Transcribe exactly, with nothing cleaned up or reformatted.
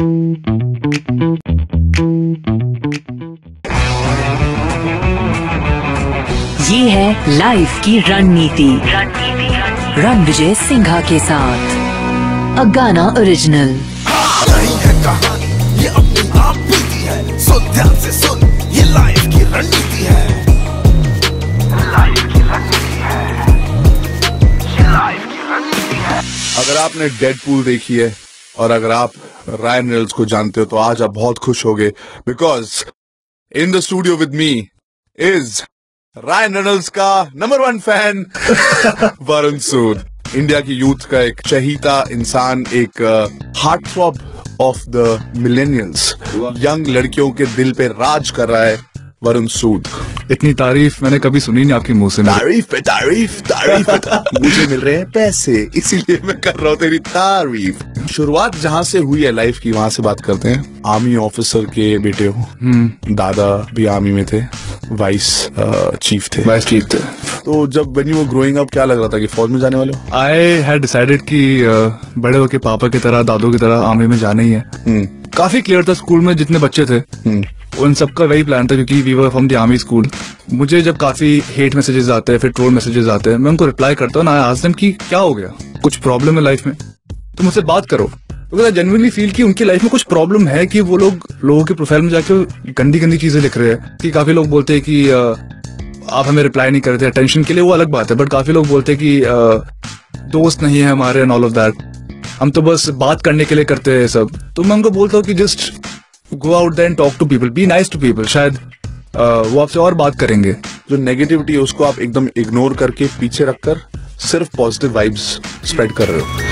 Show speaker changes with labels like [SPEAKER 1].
[SPEAKER 1] ये है लाइफ की रणनीति रणविजय सिंघा के साथ अ गाना ओरिजिनल।
[SPEAKER 2] नहीं है कहानी ये अपनी आप बीती है, सुन ध्यान से सुन, ये लाइफ की रणनीति है, लाइफ की रणनीति है, ये लाइफ की रणनीति है।
[SPEAKER 3] अगर आपने डेडपूल देखी है और अगर आप रायन रेनॉल्ड्स को जानते हो तो आज आप बहुत खुश होगे, because in the studio with me is Ryan Reynolds का number one fan Varun Sood. India की यूथ का एक चहीता इंसान, एक heart throb of the millennials, young लड़कियों के दिल पे राज कर रहा है वरुण सूद।
[SPEAKER 4] इतनी तारीफ मैंने कभी सुनी नहीं आपकी मुंह से।
[SPEAKER 3] तारीफ पे तारीफ तारीफ पे मुझे मिल रहे हैं पैसे, इसीलिए मैं कर रहा हूँ तेरी तारीफ। शुरुआत जहाँ से हुई है लाइफ की, वहां से बात करते हैं। आर्मी ऑफिसर के बेटे हो, दादा भी आर्मी में थे, वाइस चीफ थे
[SPEAKER 4] वाइस चीफ थे
[SPEAKER 3] तो जब when you were growing up क्या लग रहा था कि फौज में जाने वाले हो?
[SPEAKER 4] आई हैड डिसाइडेड कि uh, बड़े होके पापा की तरह दादों की तरह आर्मी में जाना ही है। hmm. काफी क्लियर था, स्कूल में जितने बच्चे थे hmm. उन सबका वही प्लान था, क्योंकि we were from the army school. मुझे जब काफी हेट मैसेजेस आते हैं, फिर ट्रोल मैसेजेस आते हैं, मैं उनको रिप्लाई करता हूँ ना, आज दिन की क्या हो गया, कुछ प्रॉब्लम है लाइफ में तो मुझसे बात करो। तो आई जेन्युइनली फील कि उनकी लाइफ में कुछ प्रॉब्लम है, कि वो लोग लोगों के प्रोफाइल में जाके गंदी गंदी चीजें लिख रहे हैं। कि काफी लोग बोलते हैं कि आप हमें रिप्लाई नहीं करते अटेंशन के लिए, वो अलग बात है, बट काफी लोग बोलते हैं कि दोस्त नहीं है हमारे एंड ऑल ऑफ दैट, हम तो बस बात करने के लिए करते हैं सब। तो मैं उनको बोलता हूँ कि just go out there and talk to people, be nice to people, शायद वो आपसे और बात करेंगे।
[SPEAKER 3] जो नेगेटिविटी है उसको आप एकदम इग्नोर करके पीछे रखकर सिर्फ पॉजिटिव वाइब्स स्प्रेड कर रहे हो।